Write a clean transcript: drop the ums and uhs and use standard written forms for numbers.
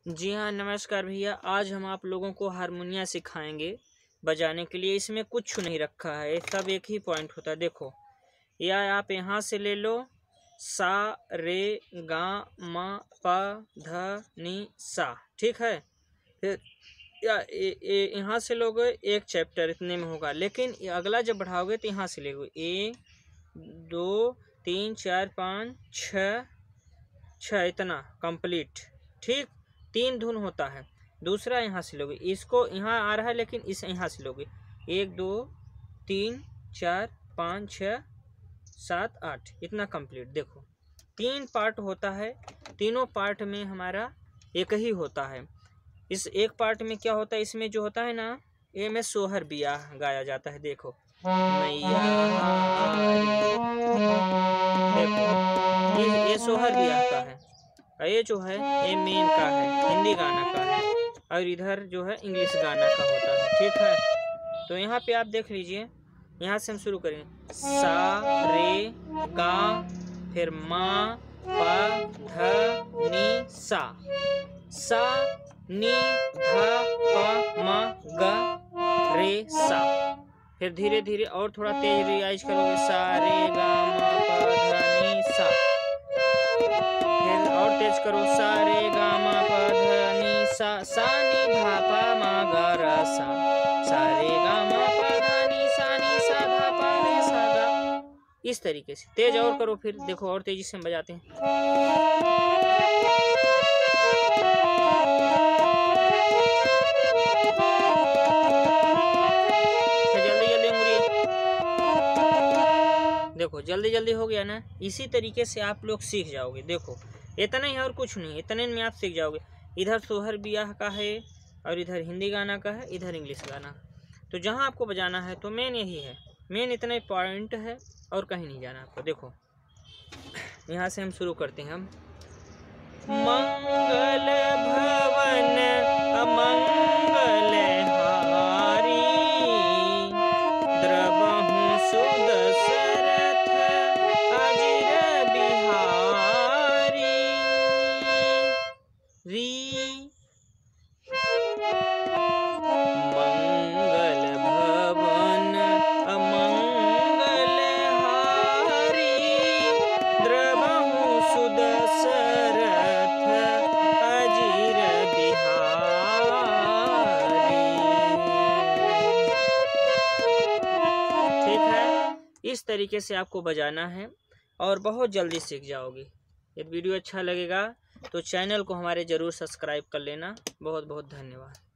जी हाँ, नमस्कार भैया। आज हम आप लोगों को हारमोनिया सिखाएंगे बजाने के लिए। इसमें कुछ नहीं रखा है, सब एक ही पॉइंट होता है। देखो, या आप यहाँ से ले लो सा रे गा मा पा धा नी सा, ठीक है। फिर या यहाँ से लोगे एक चैप्टर इतने में होगा, लेकिन अगला जब बढ़ाओगे तो यहाँ से लोगे 1 2 3 4 5 6 इतना कंप्लीट, ठीक। 3 धुन होता है। दूसरा यहाँ से लोगे, इसको यहाँ आ रहा है लेकिन इस यहाँ से लोगे 1 2 3 4 5 6 7 8 इतना कंप्लीट। देखो 3 पार्ट होता है, तीनों पार्ट में हमारा एक ही होता है। इस एक पार्ट में क्या होता है, इसमें जो होता है ना, ये में सोहर बियाह गाया जाता है। देखो मैया, देखो ये सोहर बियाह का है, और ये जो है ये मेन का है, हिंदी गाना का है, और इधर जो है इंग्लिश गाना का होता है, ठीक है। तो यहाँ पे आप देख लीजिए, यहाँ से हम शुरू करेंगे सा रे गा, फिर मा पा धा नी सा, सा नी धा पा मा गा रे सा। फिर धीरे धीरे और थोड़ा तेज रियाज करोगे, सा रे गा मा पा धा नी सा। फिर और तेज करो, सा रे गा मा पा धा नी सा, सा नी धा पा मा गा रा सा, सा रे गा मा पा धा नी सा धा पा रे सा गा। इस तरीके से तेज और करो। फिर देखो और तेजी से हम बजाते हैं। देखो जल्दी जल्दी हो गया ना। इसी तरीके से आप लोग सीख जाओगे। देखो इतना ही और कुछ नहीं, इतने में आप सीख जाओगे। इधर सोहर बियाह का है, और इधर हिंदी गाना का है, इधर इंग्लिश गाना। तो जहाँ आपको बजाना है तो मेन यही है, मेन इतना पॉइंट है, और कहीं नहीं जाना आपको। देखो यहाँ से हम शुरू करते हैं। हम मंगल भवन अमंगल हारी, द्रवहु सुदशरथ अजिर बिहारी। री मंगल भवन अमंगल हारी, द्रवहु सुदशरथ अजिर बिहारी। ठीक है, इस तरीके से आपको बजाना है और बहुत जल्दी सीख जाओगे। यदि वीडियो अच्छा लगेगा तो चैनल को हमारे ज़रूर सब्सक्राइब कर लेना। बहुत बहुत धन्यवाद।